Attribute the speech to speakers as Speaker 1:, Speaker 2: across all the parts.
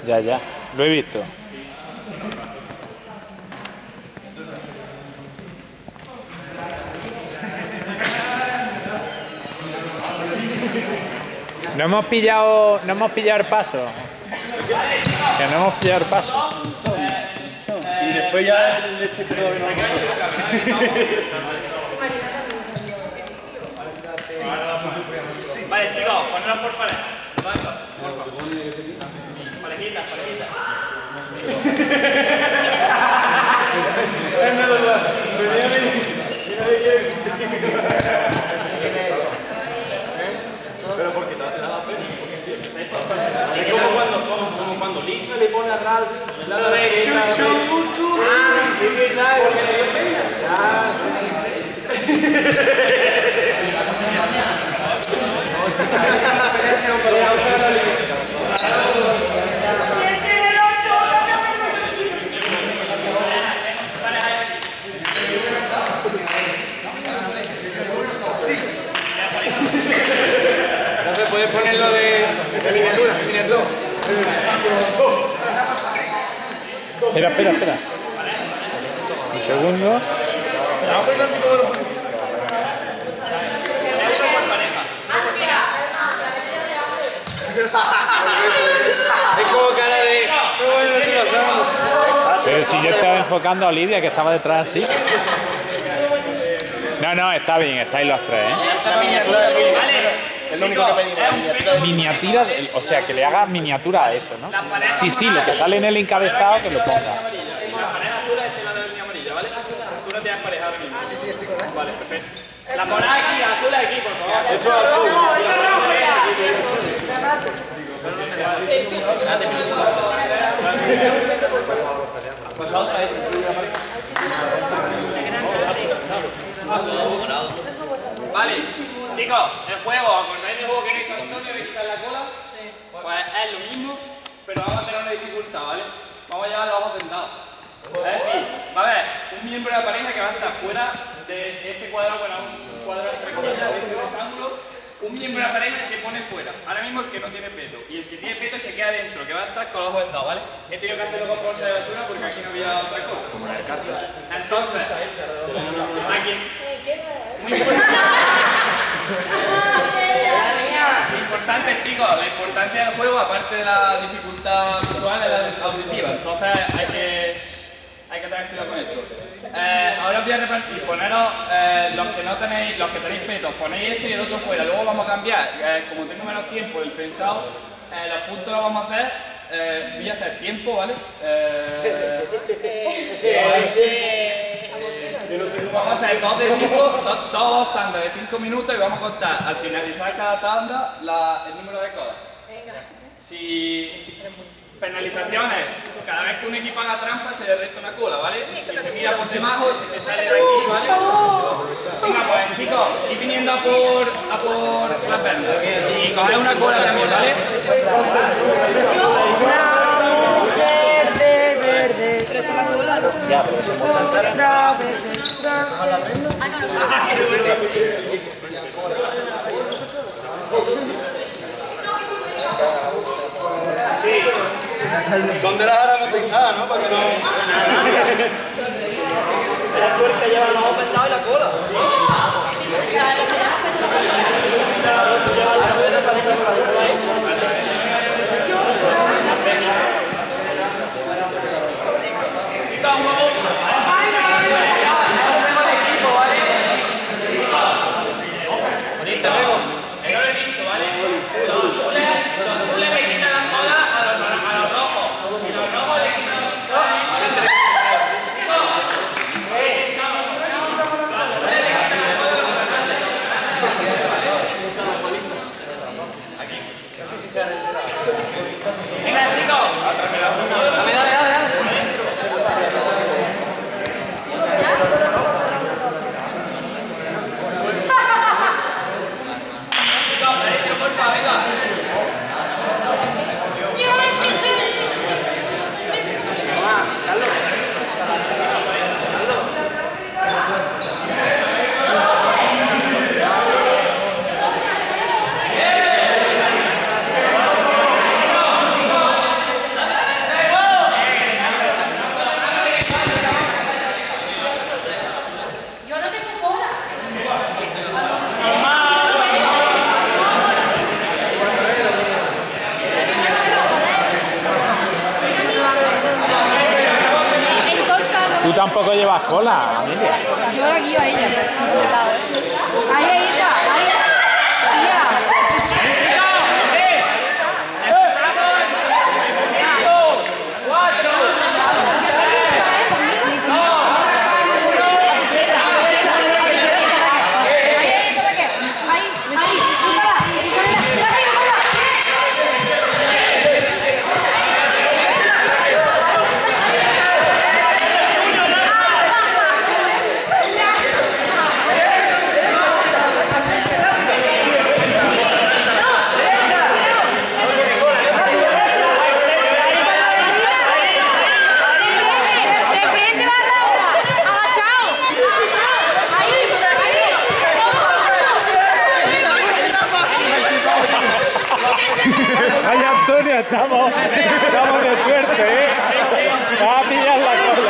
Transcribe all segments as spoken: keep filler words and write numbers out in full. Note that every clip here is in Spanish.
Speaker 1: Ya, ya. Lo he visto. No hemos pillado, no hemos pillado el paso. Que no hemos pillado el paso.
Speaker 2: Y después ya el de este que todavía no lo hemos visto.
Speaker 3: Vale, chicos, poneros por pareja. Por favor. Parejitas, parejitas.
Speaker 2: Es verdad. Venía a mí y nadie quiere. Pero porque te da la pena. Es como cuando, como, como cuando Lisa le pone a Ralph la tarjeta. Chu, chu, chu. Ah, qué tal. Porque le dio pena. Puedes ponerlo de, de miniatura, miniatura.
Speaker 1: Espera, espera, espera. Un segundo.
Speaker 2: Vamos a ponerlo así como lo es como cara de... Qué bueno lo estoy pasando.
Speaker 1: Pero si yo estaba enfocando a Olivia, que estaba detrás así. No, no, está bien, estáis los tres, ¿eh?
Speaker 2: Esa miniatura de Vale. Es lo único que pedimos.
Speaker 1: Miniatura, de, o sea, que le hagas miniatura a eso, ¿no? Sí, sí, lo que sale en el encabezado que lo ponga.
Speaker 3: La pareja azul es la de la línea amarilla, ¿vale? Tú no te has parejado aquí. Sí, sí, estoy correcto. Vale, perfecto. La pones aquí, la azul aquí, por favor.
Speaker 2: Esto es azul.
Speaker 3: Vale, chicos, el juego, ¿acordáis del juego que hizo Antonio de quitar la cola? Sí. Pues es lo mismo, pero vamos a tener una dificultad, ¿vale? Vamos a llevar los ojos vendados. Es decir, va a haber un miembro de la pareja que va a estar fuera de este cuadrado, bueno, un cuadrado de tranquila, de este rectángulo. Un miembro de la pareja se pone fuera. Ahora mismo el que no tiene peto. Y el que tiene peto se queda dentro, que va a estar con los ojos vendados, ¿vale? He tenido que hacerlo con bolsa de basura porque aquí no había otra cosa. Entonces, aquí. Muy importante. Lo importante, chicos, la importancia del juego, aparte de la dificultad visual, es la auditiva. Entonces hay que, hay que tener cuidado con esto. Eh, ahora os voy a repartir, poneros, eh, los que no tenéis, los que tenéis petos, ponéis esto y el otro fuera. Luego vamos a cambiar, eh, como tengo menos tiempo del pensado, eh, los puntos los vamos a hacer, eh, voy a hacer tiempo, ¿vale? Eh, Vamos a hacer dos de cinco, dos, dos tandas de cinco minutos y vamos a contar al finalizar cada tanda la, el número de codas. Si, si penalizaciones, cada vez que un equipo haga trampa se le resta una cola, ¿vale? Si se mira por debajo, si se sale de aquí, ¿vale? Venga, pues chicos, ir viniendo a por, a por la perna y coger una cola también, ¿vale?
Speaker 2: Ya, pero somos chantaras. Son de las aromatizadas, ¿no? Para que no... La tuerca lleva los ojos vendados y la cola.
Speaker 1: Tú tampoco llevas cola, Amelia.
Speaker 4: Yo ahora aquí a ella. Ahí, ahí está. Ahí. Tía.
Speaker 1: Ay, Antonio, estamos, estamos de suerte, ¿eh? Va a pillar la cola.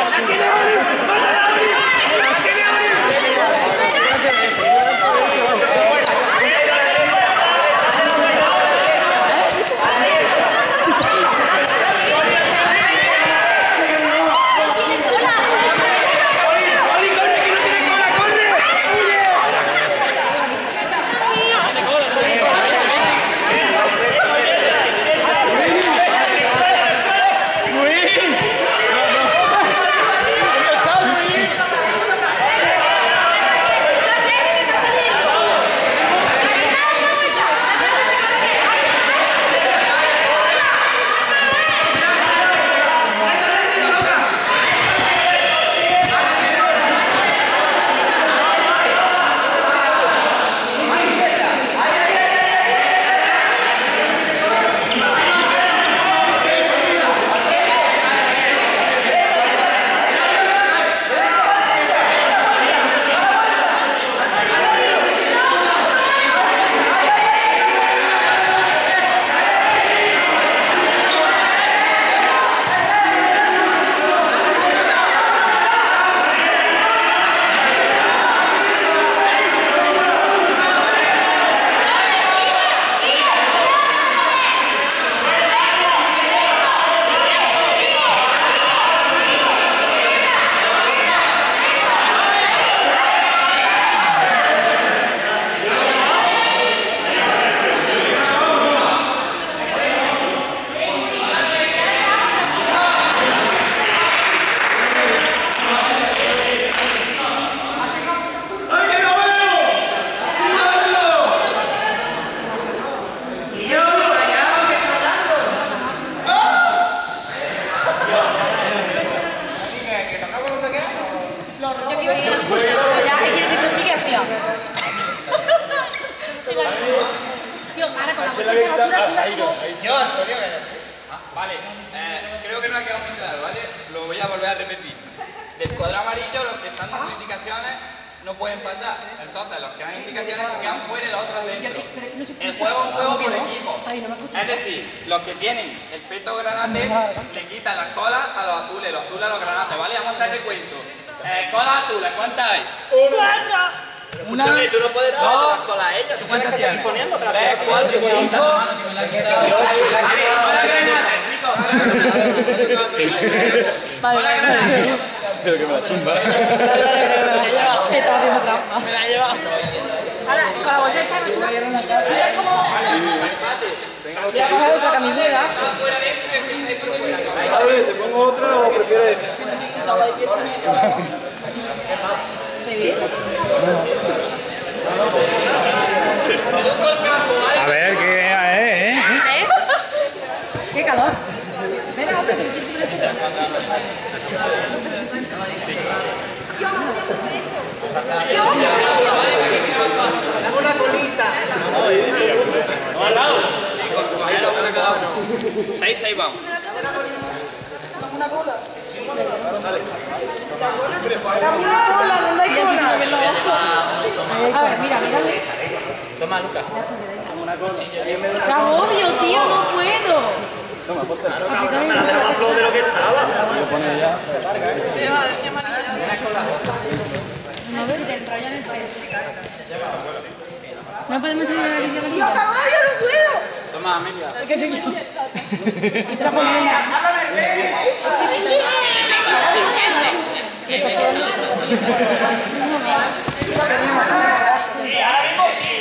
Speaker 3: Vale, eh, creo que no ha quedado muy claro, ¿vale? Lo voy a volver a repetir. Del cuadrado amarillo, los que están dando indicaciones no pueden pasar. Entonces, los que dan indicaciones se quedan fuera y los otros dentro. El juego es un juego por equipo. Es decir, los que tienen el peto granate le quitan las colas a los azules, los azules a los granates, ¿vale? Vamos a hacer recuento. Eh, colas azules, ¿cuántas hay?
Speaker 2: ¡Cuatro! Escúchame, tú no puedes traer las colas a ellos, tú tienes que seguir poniendo que las
Speaker 3: tres, cuatro, cinco. Cola granate, chicos.
Speaker 4: Vale, vale, vale.
Speaker 5: Espero que me la zumba.
Speaker 4: Vale, vale, vale, me la he llevado. Estaba haciendo trampa. Me la he llevado. Ahora, con la bolsa esta resulta como... Voy a coger otra camiseta.
Speaker 2: A ver, ¿te pongo otra o prefieres esta?
Speaker 4: ¿Se ve?
Speaker 1: A ver, ¿qué es? ¿Eh?
Speaker 4: ¿Eh? ¡Qué calor! Venga, hombre.
Speaker 2: Dame una colita. No, al lado.
Speaker 3: Seis, seis vamos.
Speaker 4: Una cola.
Speaker 2: ¿Dónde hay cola?
Speaker 4: A ver, mira, mira.
Speaker 2: Toma, Lucas.
Speaker 4: ¡Qué agobio, tío! ¡No puedo!
Speaker 2: Toma, ponte. Me la dejo más flojo de lo que estaba.
Speaker 4: A ver si te enrollan el pelo. No podemos seguir la línea.
Speaker 2: ¡Yo caballo, no puedo!
Speaker 3: Toma, Amelia.
Speaker 4: ¿Qué sé yo?
Speaker 3: Sí, ahora mismo sí.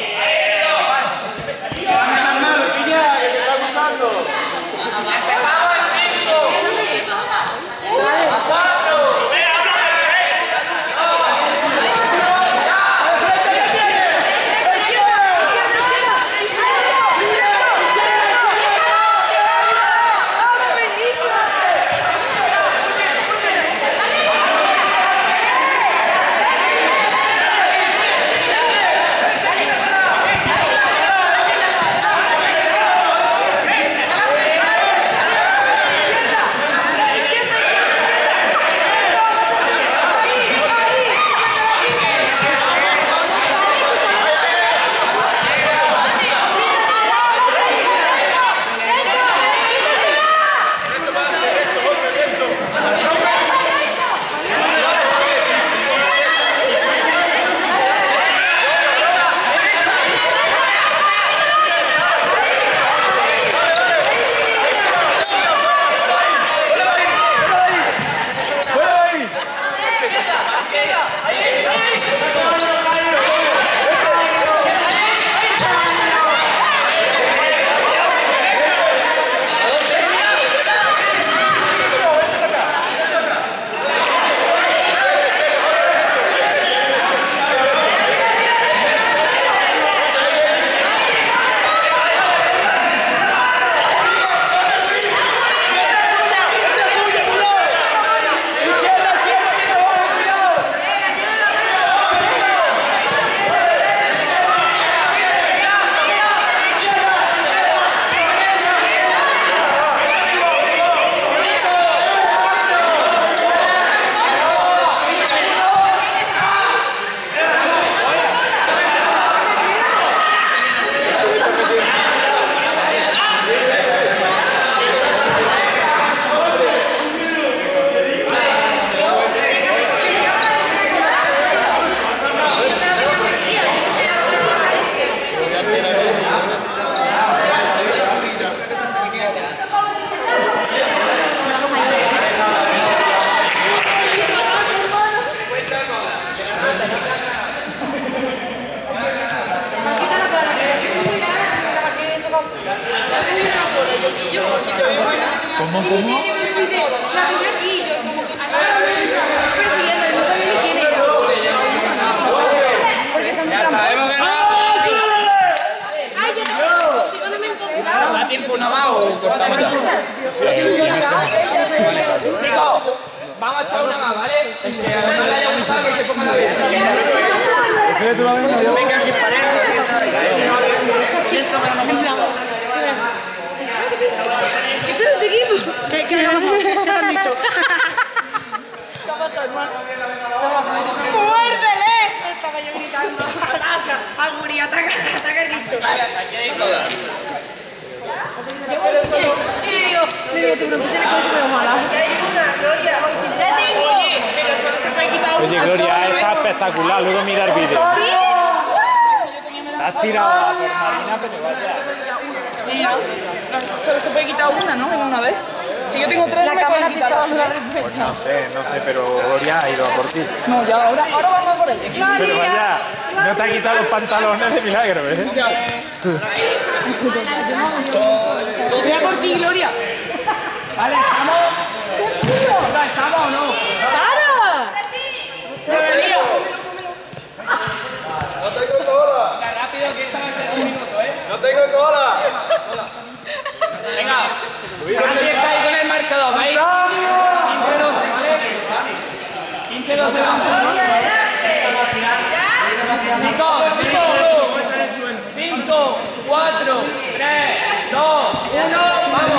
Speaker 1: ¿Cómo, cómo?
Speaker 4: La tenía aquí, yo como que persiguiendo, no sabía ni quién era. Porque son muy tramposos.
Speaker 3: ¡Hemos ganado!
Speaker 4: ¡Ay, yo contigo no me encontraba!
Speaker 3: ¿Da tiempo una más o cortamos ya? Chicos, vamos a echar una más, ¿vale? El que a uno le haya gustado que se ponga la vez. Venga, sin pareja, que sabe.
Speaker 4: Siento, pero no me ¿Eso es de equipo? ¿Qué le pasa? ¿Qué te han dicho? ¿Qué ha pasado, hermano? ¡Muérdele! Estaba yo gritando. ¡Ataca! ¡Aguri, ataca! ¡Ataca el bicho!
Speaker 3: Aquí hay todas.
Speaker 4: Y le digo, le digo, te pregunté cómo se me mala. ¡Ya tengo!
Speaker 3: Pero solo se puede quitar una.
Speaker 1: Oye, Gloria, está espectacular. Luego mira el vídeo. Te has tirado a por Marina, pero vaya.
Speaker 5: Mira, solo se puede quitar una, ¿no? En una vez. Si yo tengo tres,
Speaker 4: La
Speaker 5: no me
Speaker 4: cámara
Speaker 5: pueden
Speaker 4: te está
Speaker 5: quitar.
Speaker 4: dando la respuesta.
Speaker 1: Pues no sé, no sé, pero Gloria ha ido a por ti.
Speaker 5: No, ya, ahora, ahora vamos a por ella.
Speaker 1: Pero vaya, no te ha quitado los pantalones de milagro, ¿eh?
Speaker 5: Voy a por ti, Gloria. Vale, ¿estamos? ¿Estamos o no?
Speaker 4: ¡Para!
Speaker 5: ¡Debería!
Speaker 2: ¡No tengo cola!
Speaker 3: Rápido que esta va a ser un minuto, ¿eh?
Speaker 2: ¡No tengo cola!
Speaker 3: Venga, nadie está ahí con el marcador, ¿veis? quince doce, ¿vale? quince doce vamos. Chicos, cinco, cuatro, tres, dos, uno, vamos.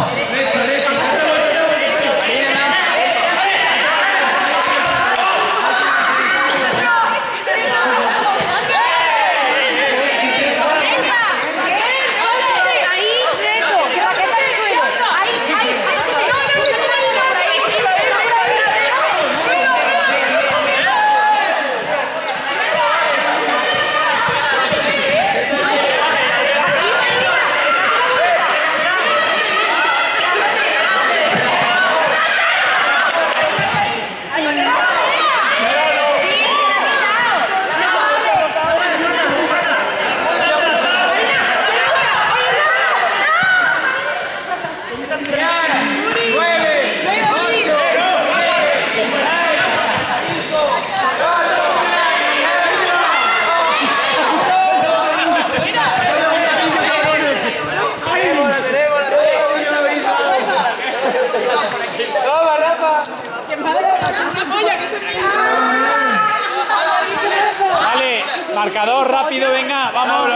Speaker 1: Marcador rápido, venga, vamos.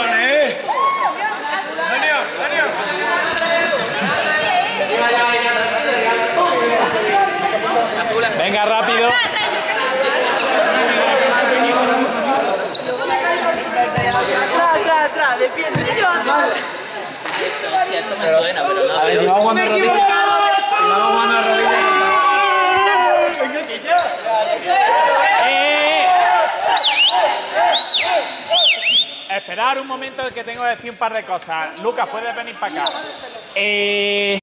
Speaker 1: Venga, rápido.
Speaker 5: Atrás, atrás, atrás, defiende.
Speaker 4: Esto me suena, pero no.
Speaker 6: A ver, si vamos jugando a rodillas. Si vamos jugando a rodillas.
Speaker 1: Eh. Esperar un momento que tengo que decir un par de cosas. Lucas, puedes venir para acá. Eh...